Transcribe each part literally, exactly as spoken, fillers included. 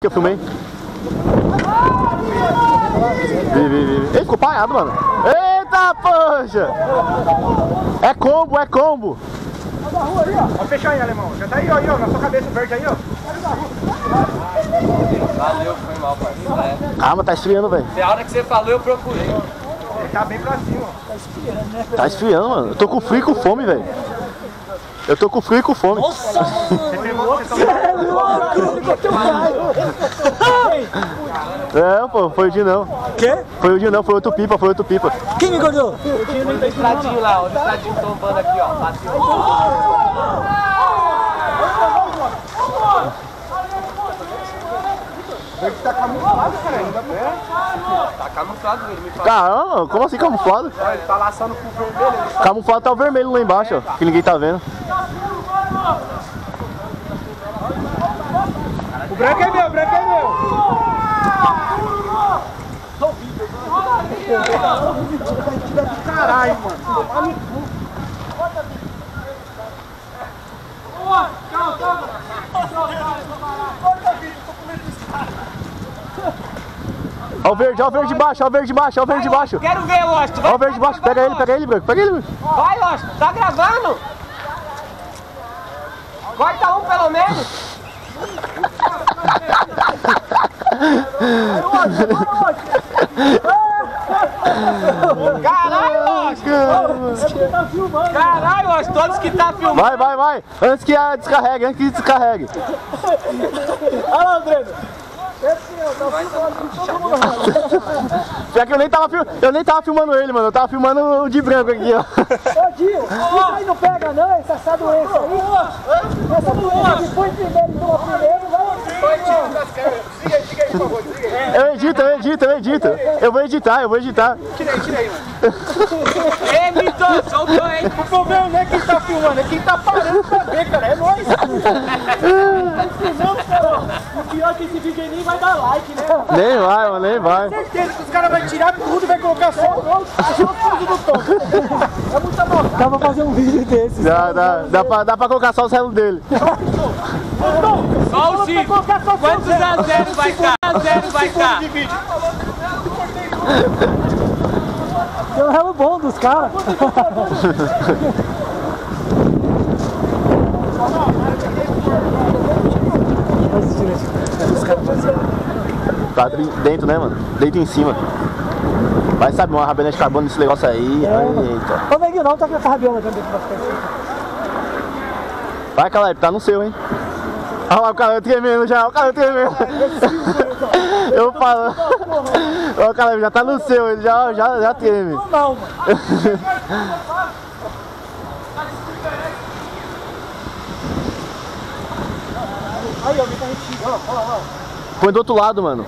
Que eu filmei. Vi, vi, vi. Ele ficou parado, mano. Eita, poxa! É combo, é combo. Ó, fechou aí, alemão. Já tá aí, ó, aí, ó, na sua cabeça verde aí, ó. Valeu, foi mal, parceiro. Calma, tá esfriando, velho. A hora que você falou, eu procurei. Ele tá bem pra cima, ó. Tá esfriando, né? Tá esfriando, mano. Eu tô com frio e com fome, velho. Eu tô com frio e com fome. Nossa, mano! Você é É, pô, foi o Dinho não. Quê? Foi o Dinho não, foi outro pipa, foi outro pipa. Quem me engordou? O estradinho lá, o estradinho tombando aqui, ó. Bateu. Ele tá camuflado, cara, ainda pé. Tá camuflado, ele me falou. Caramba, como assim camuflado? Ó, ele tá laçando com o vermelho. Ele tá... Camuflado tá o vermelho lá embaixo, ó, que ninguém tá vendo. O branco é meu, o branco é meu. Caralho, mano. Ó o verde, ó o verde de baixo, ó o verde de baixo, ó o verde de baixo. Quero ver, Lost. Ó o verde de baixo, pega ele, pega ele, branco, pega ele. Vai, Lost. Tá gravando? Corta um, pelo menos. Caralho, Lost. Caralho, Lost. Todos que tá filmando. Vai, vai, vai. Antes que a descarregue, antes que descarregue. Olha lá, André. Já que eu nem tava filmando, eu nem tava filmando ele, mano. Eu tava filmando o de branco aqui, ó. Ô, Dio, isso aí não pega não, essa, essa doença aí. Essa doença que foi primeiro e toma primeiro, vai. Siga aí, siga aí, por favor, siga aí. Eu edito, eu edito, eu edito. Eu vou editar, eu vou editar. Tira aí, tira aí, mano. Ei, Mito, soltou, hein? O problema não é quem tá filmando, é quem tá parando pra ver, cara. É nóis. Não, cara. O pior é que esse vídeo aí nem vai dar like, né? Nem vai, mano, nem vai. Certeza que os caras vão tirar tudo e vai colocar só o fundo do tom. É muita maldade. Dá pra fazer um vídeo desses. Dá, dá, dá, pra, dá pra colocar só os relos dele. Só o Chico. Quantos a zero vai cá? A zero vai cá. Tem um relo bom dos caras. Tá dentro, né, mano? Deita em cima. Vai saber uma rabena de carbono nesse negócio aí. Eita. Ô, Neguinho, não tá com essa rabiola dentro pra ficar assim. Vai, Caleb, tá no seu, hein? Olha lá o Caleb tremendo já, o Caleb tremendo. Eu falo. O Caleb já tá no seu, ele já, já, já treme. Não, não, mano. Aí, ó, tá retinho. Olha lá, olha lá. Põe do outro lado, mano.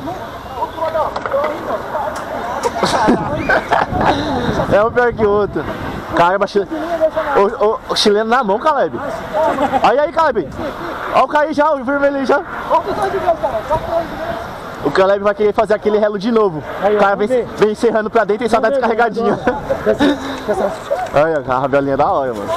É um pior que o outro. Caramba, chile... o, o, o chileno na mão, Caleb. Aí, aí, Caleb. Olha o Caí já, o vermelho aí já. O Caleb vai querer fazer aquele relo de novo. Aí, ó, o cara vem, vamos vem encerrando pra dentro e só dá descarregadinha. Olha, a rabelinha da hora, mano.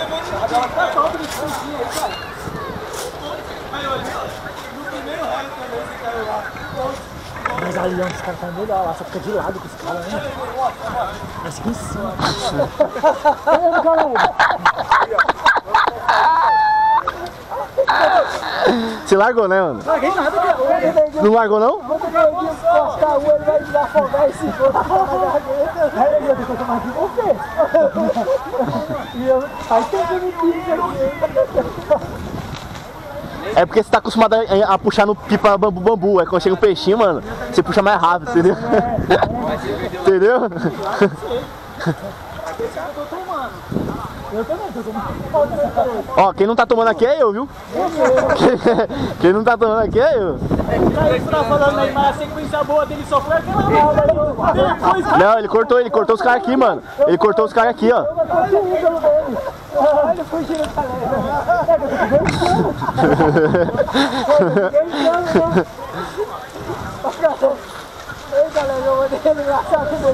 Mas ali onde os caras estão melhor, lá só fica de lado com os caras, né? Mas fica em cima. Olha, galera. Você largou, né, mano? Larguei nada, cara. Não largou, não? Vamos ver aqui, encostar o olho, vai me afogar esse fogo na garganta. Aí eu vou tomar aqui com você. E eu... Faz tempo que eu me fiz. É porque você tá acostumado a, a puxar no pipa bambu bambu. É quando chega um peixinho, mano, você puxa mais rápido, entendeu? Entendeu? Eu também tô tomando. Ó, quem não tá tomando aqui é eu, viu? Quem, quem não tá tomando aqui é eu. Aí você tá falando aí, mas a sequência boa dele só foi aquela hora. Depois... Não, ele cortou, ele cortou os caras aqui, mano. Ele cortou os caras aqui, ó. Olha, foi girando pra Ei, galera, eu vou ter que engraçar com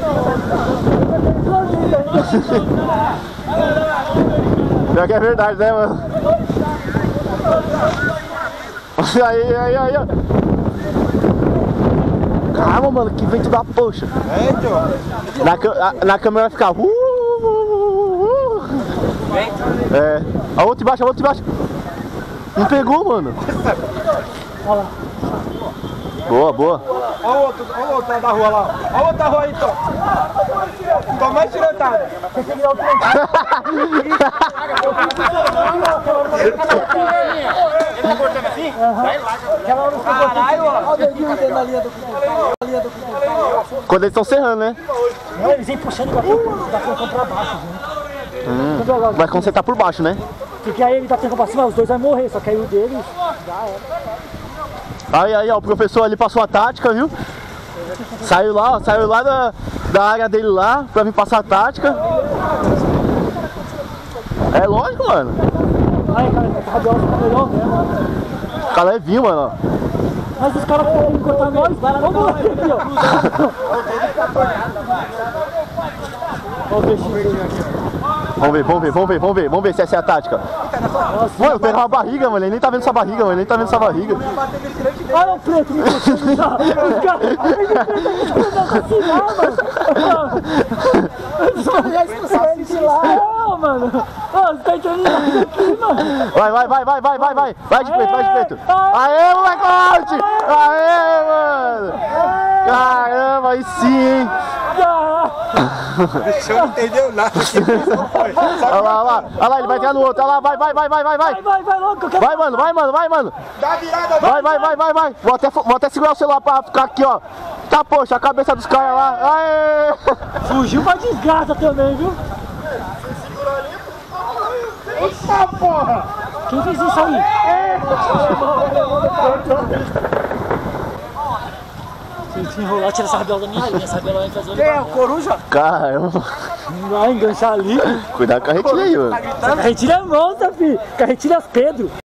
você. Pior que é verdade, né, mano? Aí, aí, aí, ó. Calma, mano, que vento da poxa. É, tio. Na, ca- na câmera vai ficar. Uh, uh, uh, uh. É. A outra embaixo, a outra embaixo. Não pegou, mano. Boa, boa. Olha o outro, olha o outro da rua lá. Olha o outro da rua aí, Tom. Tô mais tirantado. Ele tá cortando assim? Vai lá. Caralho, ó. Olha o dedinho dentro da linha do cotovelo. Na linha do cotovelo. Quando eles estão serrando, né? Não, eles vêm puxando da frente da frente pra baixo, gente. Hum. Vai quando você tá por baixo, né? Porque aí ele tá tendo pra cima, os dois vão morrer, só que aí o deles já era. Aí, aí, ó, o professor ali passou a tática, viu? Saiu lá, ó, saiu lá da, da área dele lá pra vir passar a tática. É lógico, mano. Aí, cara, essa rabiola fica melhor, né? O cara é vinho, mano, ó. Mas os caras querem encontrar nós, vamos lá, aqui, ó. Olha o peixinho aqui. Vamos ver, vamos ver, vamos ver, vamos ver, vamos ver se essa é a tática. Mano, eu pegar uma barriga, mano, ele nem tá vendo sua barriga, mano, ele nem tá vendo sua barriga. Olha o preto me puxando já. Os caras estão assassinar, mano. Eles vão já expulsar ele de lá. Não, mano. Ó, você tá entendendo aqui, mano. Vai, vai, vai, vai, vai, vai, vai. Vai de preto, vai de preto. Aê, molecote! Aê, mano! Caramba, aí sim, hein? Você não entendeu nada aqui. Olha lá, olha lá, olha lá, ele vai entrar no outro, olha lá, vai, vai, vai, vai, vai, vai. Vai, vai, vai logo, que eu quero... Vai, mano, vai, mano, vai, mano. Dá virada, Vai, vai, vai, vai, vai. Vou até, vou até segurar o celular pra ficar aqui, ó. Tá, poxa, a cabeça dos caras lá. Aê! Fugiu pra desgraça também, viu? Eita porra! Quem fez isso aí? Se se enrolar, tira essa rabiola da minha linha. Essa rabiola vai fazer... Quem é o coruja? Caramba. Não vai enganchar ali. Cuidado com a retilha aí, mano. Essa carretilha é monstro, filho. Carretilha Pedro.